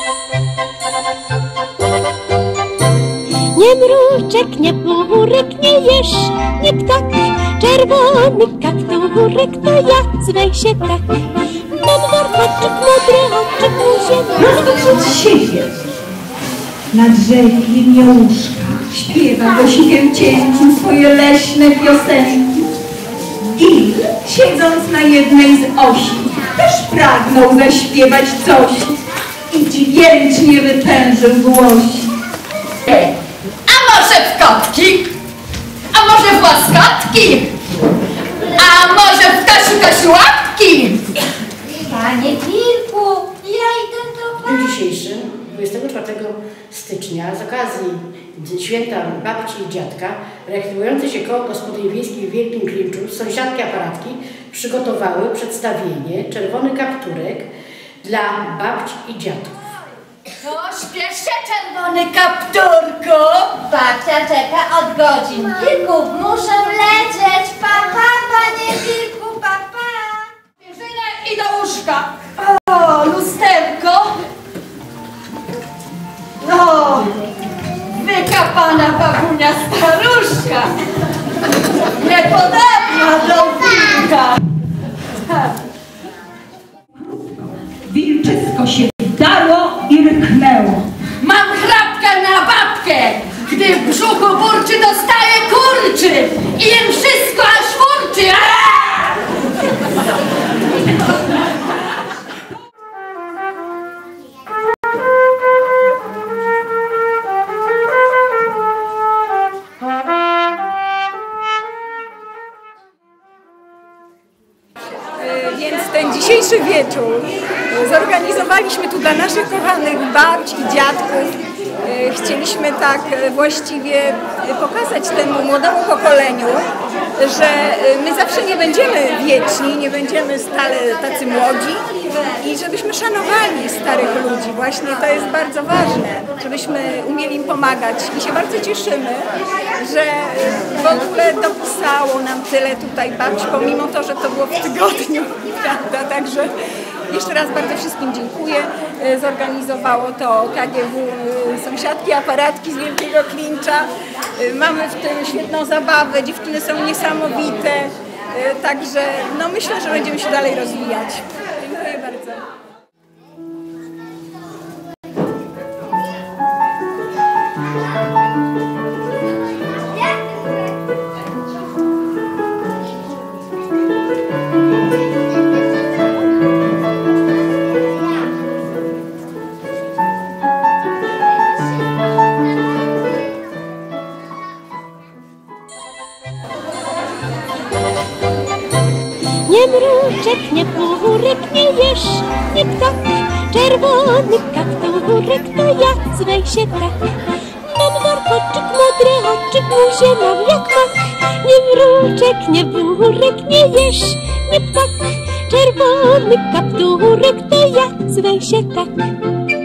Nie mruczek, nie burek, nie jeż, nie ptak, czerwony kapturek, to ja zwej się tak. Mam warkoczyk, modry oczyk, buzię. Rozpocząc siebie na drzewie jeniuszka śpiewa do siwiem cięciu swoje leśne piosenki. I siedząc na jednej z osi też pragnął zaśpiewać coś i dźwięcznie wytężył głosi. A może w kotki? A może w łaskotki? A może w Kasiu-Kasiu-łapki? Panie Wilku, ja idę do W dniu dzisiejszym, 24 stycznia, z okazji święta babci i dziadka, reaktywujące się koło gospodyń wiejskich w Wielkim Klinczu, sąsiadki aparatki przygotowały przedstawienie Czerwony kapturek dla babci i dziadków. No, śpiesz się, czerwony kapturku! babcia czeka od godzin kilku. Muszę lecieć. Papa, panie Wilku, papa. Zwierzynę i do łóżka. O, lusterko. No, wykapana babunia staruszka. Niepodobna do wilka. Wilczysko się wdarło i ryknęło. Mam chrapkę na babkę, gdy w brzuchu burczy, dostaje kurczy i jem wszystko aż furczy. Więc ten dzisiejszy wieczór zorganizowaliśmy tu dla naszych kochanych babć i dziadków. Chcieliśmy tak właściwie pokazać temu młodemu pokoleniu, że my zawsze nie będziemy wieczni, nie będziemy stale tacy młodzi i żebyśmy szanowali starych ludzi. Właśnie to jest bardzo ważne, żebyśmy umieli im pomagać i się bardzo cieszymy, że w ogóle dopisało nam tyle tutaj babci, pomimo to, że to było w tygodniu, prawda? Także jeszcze raz bardzo wszystkim dziękuję. Zorganizowało to KGW Sąsiadki Aparatki z Wielkiego Klincza. Mamy w tym świetną zabawę, dziewczyny są niesamowite. Także no myślę, że będziemy się dalej rozwijać. Dziękuję bardzo. Nie mruczek, nie burek, nie jeż, nie ptak, czerwony kapturek, to ja zwej się tak. Mam warkoczyk, modry oczyk, buzię mam jak mak. Nie mruczek, nie burek, nie jeż, nie ptak, czerwony kapturek, to ja zwej się tak.